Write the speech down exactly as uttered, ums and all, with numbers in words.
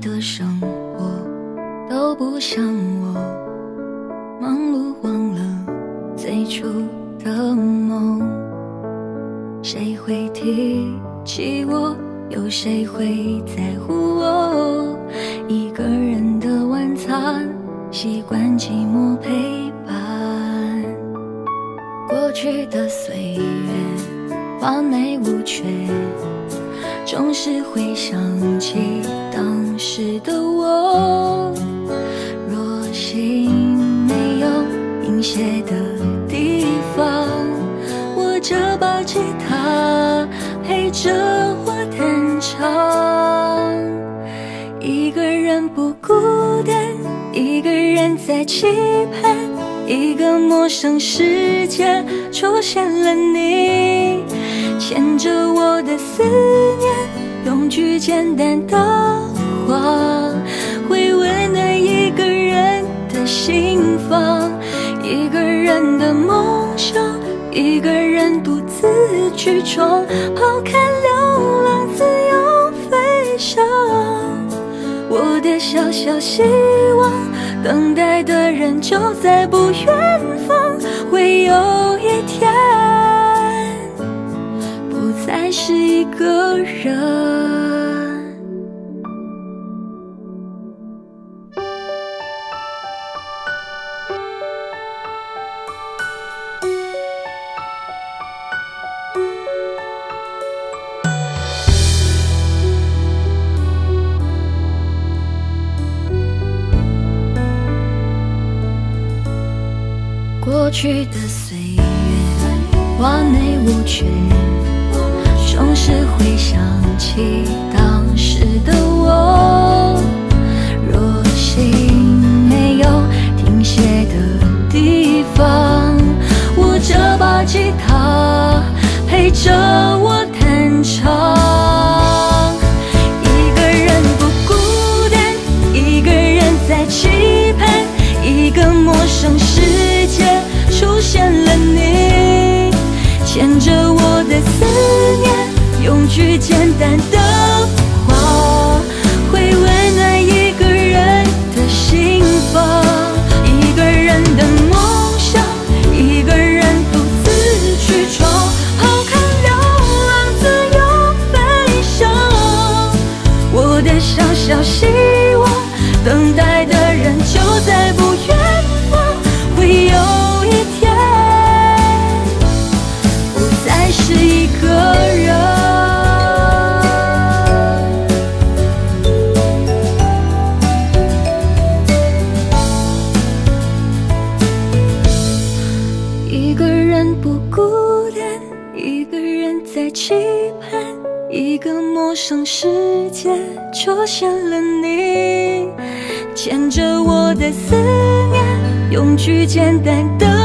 的生活都不像我，忙碌忘了最初的梦。谁会提起我？有谁会在乎我？一个人的晚餐，习惯寂寞陪伴。过去的岁月完美无缺，总是会想起当时的我。若心没有停歇的地方，握着把吉他陪着我弹唱。一个人不孤单，一个人在期盼，一个陌生世界出现了你，牵着我的思念，用句简单的话会温暖一个人的心房。一个人的梦想，一个人独自去闯，抛开流浪自由飞翔。我的小小希望，等待的人就在不远方，会有一天不再是一个人。过去的岁月完美无缺，总是会想起当时的我。若心没有停歇的地方，握着把吉他陪着我弹唱。一个人不孤单，一个人在期盼，一个陌生世界出现了你，牵着我的思念，用句简单的话会温暖一个人的心房。一个人的梦想，一个人独自去闯，抛开流浪自由飞翔。我的小小希望，等待的人就在不远方，会有是一个人。一个人不孤单，一个人在期盼，一个陌生世界出现了你，牵着我的思念，用句简单的